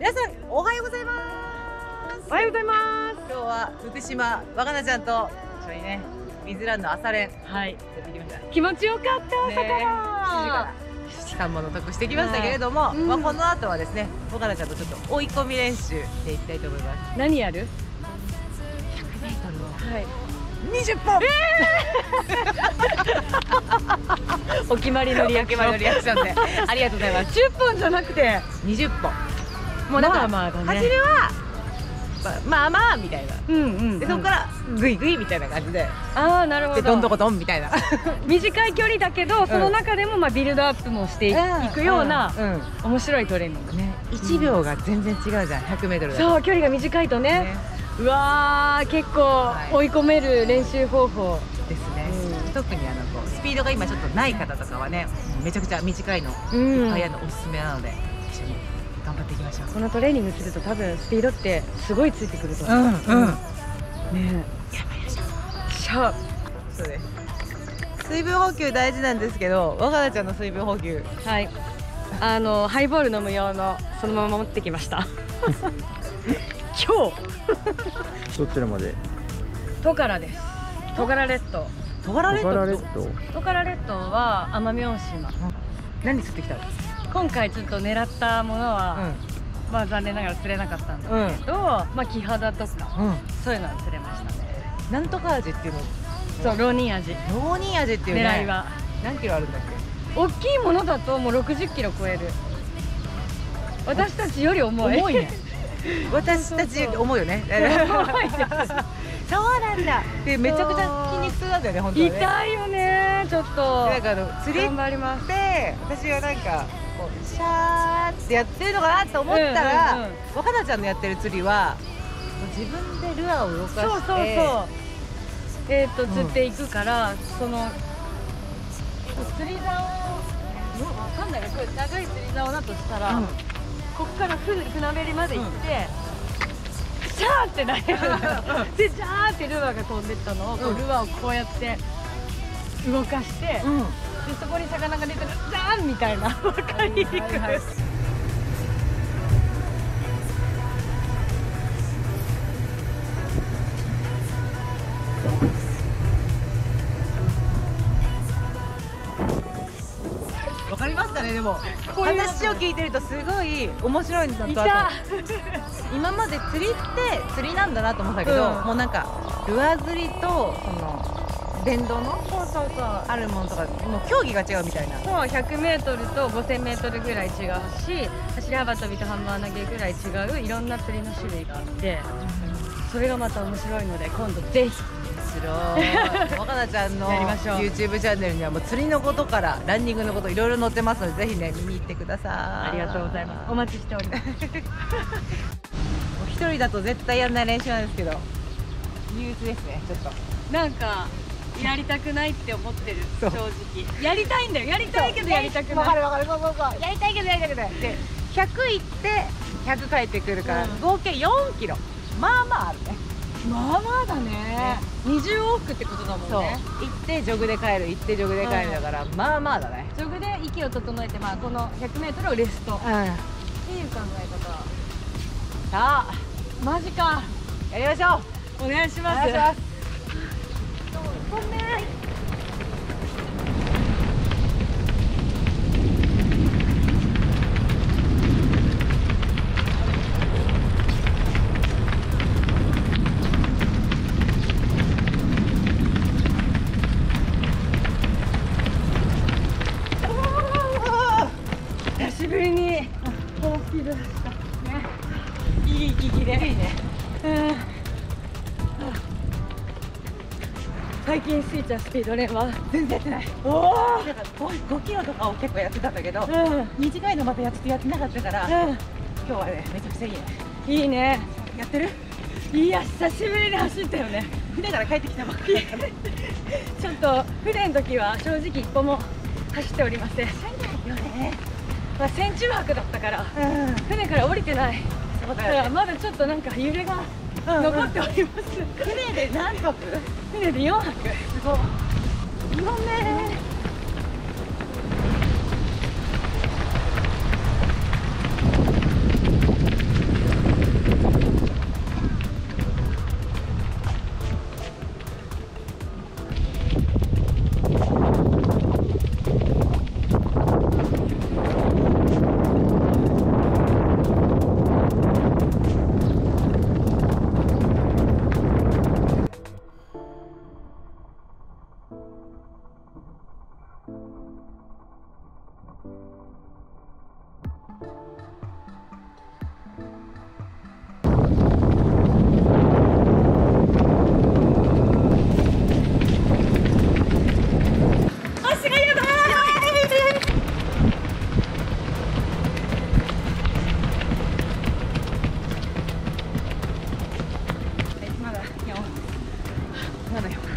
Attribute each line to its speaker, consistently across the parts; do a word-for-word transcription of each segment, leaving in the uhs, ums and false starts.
Speaker 1: 皆さんおはようございます。
Speaker 2: おはようございます。
Speaker 1: 今日は福島若菜ちゃんと一緒にね、水ランの朝練
Speaker 2: はい、
Speaker 1: やってきました。
Speaker 2: 気持ちよかった朝から。
Speaker 1: さんもの得してきましたけれども、
Speaker 2: うん、
Speaker 1: まあこの後はですね、若菜ちゃんとちょっと追い込み練習していきたいと思います。
Speaker 2: 何やる？
Speaker 1: ひゃくメートルを。はい。にじゅっぽん。
Speaker 2: えー、お決まりのリアクション。
Speaker 1: お決まりのリアクションでありがとうございます。
Speaker 2: じゅっぽんじゃなくて
Speaker 1: にじゅっぽん。もうなんか、まあまあ、ね、走りはまあまあみたいな、うんうん、うん、でそこからグイグイみたいな感じで、
Speaker 2: ああなるほど、
Speaker 1: でどんどこどんみたいな
Speaker 2: 短い距離だけど、その中でもまあビルドアップもしていくような面白いトレーニングね。
Speaker 1: いちびょうが全然違うじゃん、ひゃくメートルだと。
Speaker 2: そう、距離が短いとね、ね、うわー結構追い込める練習方法
Speaker 1: ですね、うん、特にあのこうスピードが今ちょっとない方とかはね、めちゃくちゃ短いのいっぱいあるのおすすめなので、一緒に頑張っていきましょう。
Speaker 2: このトレーニングすると多分スピードってすごいついてくると思う。うんうん、ね
Speaker 1: え、やばいでしょ。
Speaker 2: しゃ
Speaker 1: そうです。水分補給大事なんですけど、若菜ちゃんの水分補給、
Speaker 2: はい、あのハイボール飲む用のそのまま持ってきました今日
Speaker 3: どちらまで？
Speaker 2: トカラです。トカラ列島。
Speaker 1: トカラ列島。
Speaker 2: トカラ列島は奄美大島。
Speaker 1: 何釣ってきたの？
Speaker 2: 今回ちょっと狙ったものは、うん、まあ残念ながら釣れなかったんですけど、うん、まあキハダとか、うん、そういうのは釣れましたね。
Speaker 1: なんとか味っていうの？
Speaker 2: そう、ローニン味。
Speaker 1: ローニン味っていうね。
Speaker 2: 狙いは
Speaker 1: 何キロあるんだっけ？
Speaker 2: 大きいものだともうろくじゅっキロ超える。私たちより重い。
Speaker 1: 重いね。私たちより重いよね。そうなんだ。で、めちゃくちゃ筋肉痛なんだよね、本当に。
Speaker 2: 痛いよね、ちょっと。
Speaker 1: なんかあの釣りって私はなんかこうシャーってやってるのかなと思ったら、若菜ちゃんのやってる釣りは自分でルアーを動かして、そうそうそう。
Speaker 2: えっと釣っていくから、その釣り竿、わかんないけど、これ長い釣り竿だとしたら、ここから船べりまで行って。シャーってなるで、ジャーってルアーが飛んでったのを、こうルアーをこうやって動かして、うん、でそこに魚が出てるジャーンみたいな、分かりにくい。
Speaker 1: わかりますかね。でも話を聞いてるとすごい面白いんだと。今まで釣りって釣りなんだなと思ったけど、うん、もうなんかルアー釣りとその電動のそうそうそうあるものとかもう競技が違うみたいな。
Speaker 2: そう、ひゃくメートルとごせんメートルぐらい違うし、走り幅跳びとハンマー投げぐらい違ういろんな釣りの種類があって、うん、それがまた面白いので今度ぜひ。
Speaker 1: 若菜ちゃんの YouTube チャンネルにはもう釣りのことからランニングのこといろいろ載ってますので、ぜひね見に行ってください。
Speaker 2: ありがとうございます。お待ちしております
Speaker 1: 一人だと絶対やらない練習なんですけど、憂鬱ですね。ちょっと
Speaker 2: なんかやりたくないって思ってる。正直やりたいんだよ。やりたいけどやりたくない。
Speaker 1: わかるわかる。そうそうそう、やりたいけどやりたくない。でひゃく行ってひゃく帰ってくるから、うん、合計よんキロ、まあまああるね。
Speaker 2: まあまあだね。にじゅう往復ってことだもんね。
Speaker 1: そう、行ってジョグで帰る、行ってジョグで帰るだから、うん、まあまあだね。
Speaker 2: ジョグで息を整えて、まあこのひゃくメートルをレスト、うん、っていう考え方。
Speaker 1: さあ
Speaker 2: マジか、
Speaker 1: やりましょ
Speaker 2: う。お願いします。
Speaker 1: お願いします。
Speaker 2: ごめん。久しぶりに高スピードでしたね。いい息切れ。いいね。うん。最近スイちゃんスピード練は
Speaker 1: 全然やってない。おお。なんかごキロとかを結構やってたんだけど、うん、短いのまたやってやってなかったから、うん、今日はねめちゃくちゃいいね。
Speaker 2: いいね。
Speaker 1: やってる？
Speaker 2: いや久しぶりに走ったよね。
Speaker 1: 船から帰ってきたばっかり。
Speaker 2: ちょっと船の時は正直一歩も走っておりません。
Speaker 1: 走らないよね。
Speaker 2: まあ船中泊だったから、うん、船から降りてない。だからまだちょっとなんか揺れが残っております。
Speaker 1: 船で何泊？
Speaker 2: 船でよんはく。すごい。ごめん。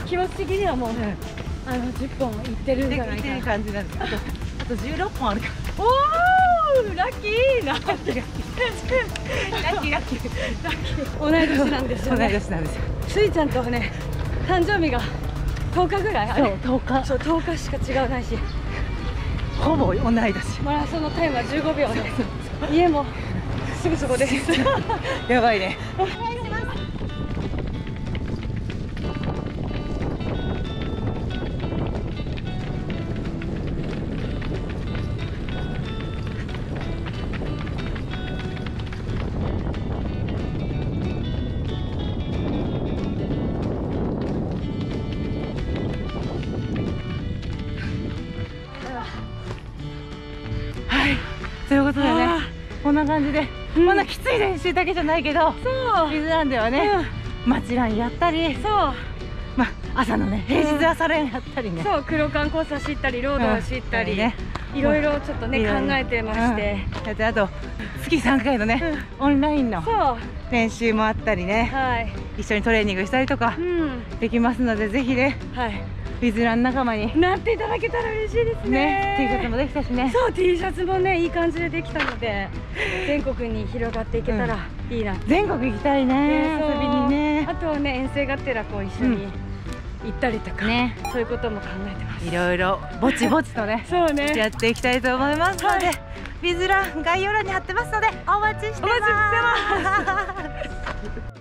Speaker 2: 気持ち的にはもう、あのじゅっぽんいってるんじゃないかな。
Speaker 1: いってる感じなんです。あとあとじゅうろっぽんあるから。
Speaker 2: おお、ラッキーな。ラッキー
Speaker 1: ラッキーラッキーラッキー。
Speaker 2: 同い年なんですよ
Speaker 1: 同い
Speaker 2: ね。
Speaker 1: 年なんですよ。
Speaker 2: スイちゃんとはね、誕生日がとおかぐらいある。
Speaker 1: そうとおか。
Speaker 2: そう、とおかしか違うないし、
Speaker 1: ほぼ同い年。
Speaker 2: マラソンのタイムはじゅうごびょうで、家もすぐそこです。
Speaker 1: やばいね。ということでね、こんな感じで、うん、まだきつい練習だけじゃないけど、そうビズランではね、うん、街ランやったり、そう、まあ、朝のね平日朝練やったりね、うん、そう
Speaker 2: 黒缶コース走ったりロード走ったり、うん、ね、いろいろちょっとね考えてまして、
Speaker 1: うん、やってあと月さんかいのね、うん、オンラインの練習もあったりね、はい、一緒にトレーニングしたりとかできますので、ぜひね、はい、ビズラン仲間に
Speaker 2: なっていただけたら嬉しいですね。
Speaker 1: T シャツもできたしね。
Speaker 2: そう、 T シャツもねいい感じでできたので、全国に広がっていけたらいいな、うん、
Speaker 1: 全国行きたいね、遊びにね。
Speaker 2: あとはね遠征がてらこう一緒に行ったりとか、ね、そういうことも考えてます。
Speaker 1: いろいろぼちぼちとねそうねやっていきたいと思いますので、はい、ビズラン概要欄に貼ってますのでお待ちしてます。お待ちしてます